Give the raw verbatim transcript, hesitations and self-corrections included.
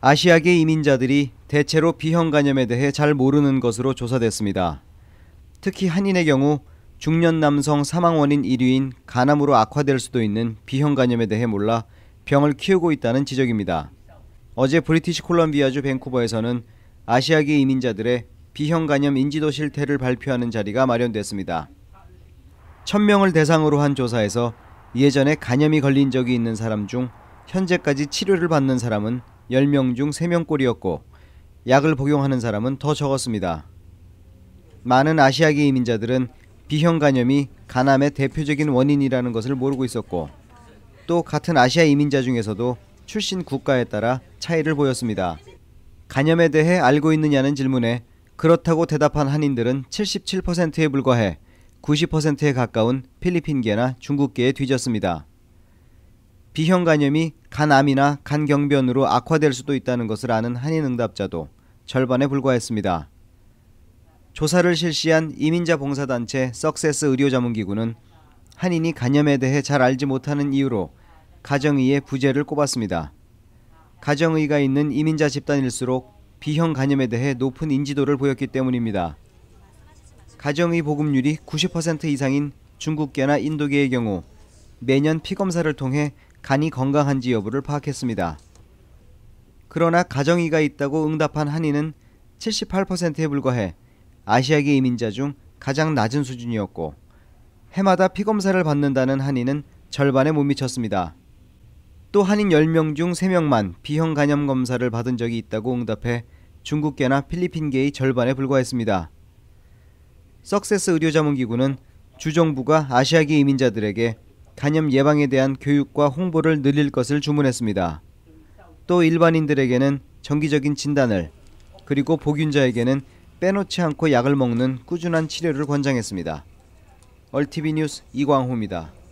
아시아계 이민자들이 대체로 B형 간염에 대해 잘 모르는 것으로 조사됐습니다. 특히 한인의 경우 중년 남성 사망 원인 일 위인 간암으로 악화될 수도 있는 B형 간염에 대해 몰라 병을 키우고 있다는 지적입니다. 어제 브리티시 콜럼비아주 밴쿠버에서는 아시아계 이민자들의 B형 간염 인지도 실태를 발표하는 자리가 마련됐습니다. 천 명을 대상으로 한 조사에서 예전에 간염이 걸린 적이 있는 사람 중 현재까지 치료를 받는 사람은 열 명 중 세 명꼴이었고 약을 복용하는 사람은 더 적었습니다. 많은 아시아계 이민자들은 B형 간염이 간암의 대표적인 원인이라는 것을 모르고 있었고 또 같은 아시아 이민자 중에서도 출신 국가에 따라 차이를 보였습니다. 간염에 대해 알고 있느냐는 질문에 그렇다고 대답한 한인들은 칠십칠 퍼센트에 불과해 구십 퍼센트에 가까운 필리핀계나 중국계에 뒤졌습니다. B형 간염이 간암이나 간경변으로 악화될 수도 있다는 것을 아는 한인 응답자도 절반에 불과했습니다. 조사를 실시한 이민자 봉사단체 석세스 의료자문기구는 한인이 간염에 대해 잘 알지 못하는 이유로 가정의의 부재를 꼽았습니다. 가정의가 있는 이민자 집단일수록 B형 간염에 대해 높은 인지도를 보였기 때문입니다. 가정의 보급률이 구십 퍼센트 이상인 중국계나 인도계의 경우 매년 피검사를 통해 간이 건강한지 여부를 파악했습니다. 그러나 가정의가 있다고 응답한 한인은 칠십팔 퍼센트에 불과해 아시아계 이민자 중 가장 낮은 수준이었고 해마다 피검사를 받는다는 한인은 절반에 못 미쳤습니다. 또 한인 열 명 중 세 명만 B형 간염 검사를 받은 적이 있다고 응답해 중국계나 필리핀계의 절반에 불과했습니다. 석세스 의료자문기구는 주정부가 아시아계 이민자들에게 간염 예방에 대한 교육과 홍보를 늘릴 것을 주문했습니다. 또 일반인들에게는 정기적인 진단을 그리고 복균자에게는 빼놓지 않고 약을 먹는 꾸준한 치료를 권장했습니다. 얼티비 뉴스 이광호입니다.